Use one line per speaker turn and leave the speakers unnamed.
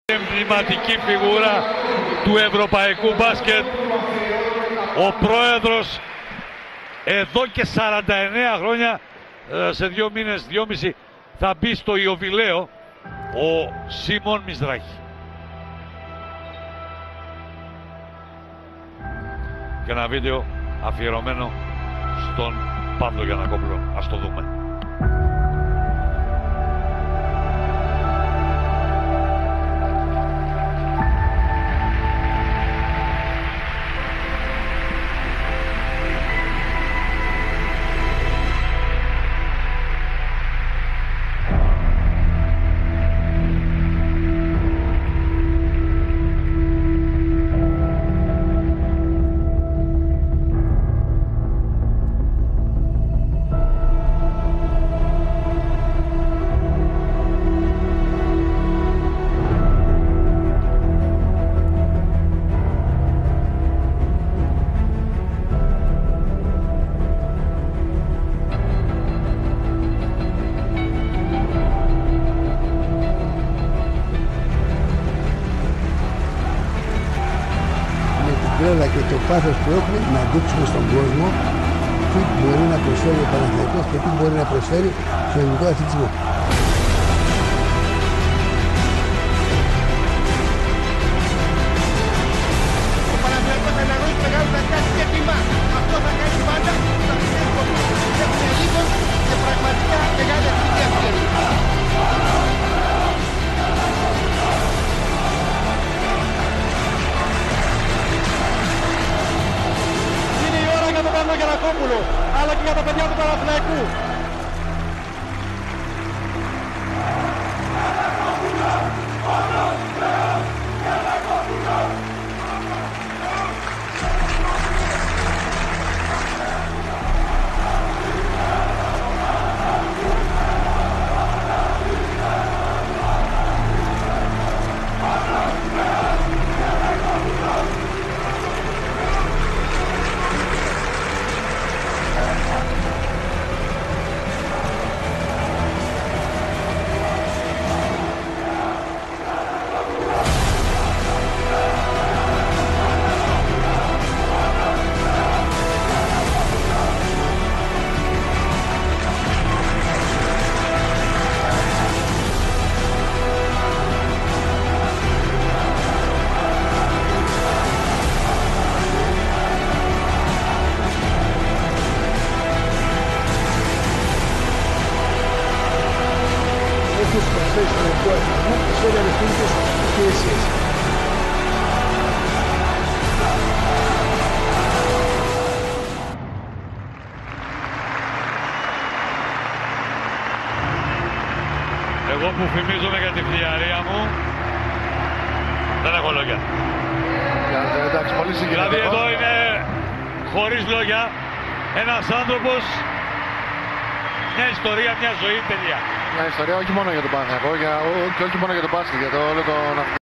Εμβληματική φιγούρα του ευρωπαϊκού μπάσκετ, ο πρόεδρος εδώ και 49 χρόνια, σε 2 μήνες, 2,5 θα μπει στο Ιωβιλέο, ο Σίμων Μισδράκη. Και ένα βίντεο αφιερωμένο στον Παύλο Γιαννακόπουλο. Ας το δούμε.
Και το πάθος που έχουμε να δείξουμε στον κόσμο τι μπορεί να προσφέρει ο Παναθηναϊκός και τι μπορεί να προσφέρει στον ελληνικό αθλητισμό.
Ο Παναθηναϊκός θα εναγνώσει μεγάλους αγκάσεις και τιμά. Αυτό θα κάνει πάντα στα φιλέσκο του. Έχουμε λίγο και πραγματικά μεγάλη εθνική ευκαιρία. Για τον Παύλο Γιαννακόπουλο, αλλά και για τα παιδιά του Παναθηναϊκού. Τους προσφέρει στον ελληνικό αθλητισμό και σε όλες τις υπηρεσίες.
Εγώ που φημίζομαι για τη φλιαρία μου, δεν έχω λόγια.
Εντάξει, πολύ συγκινητικό.
Δηλαδή εδώ είναι χωρίς λόγια ένας άνθρωπος, μια ιστορία, μια ζωή, τελεία.
Μια ιστορία όχι μόνο για τον Παναθηναϊκό και όχι μόνο για τον μπάσκετ, για το όλο τον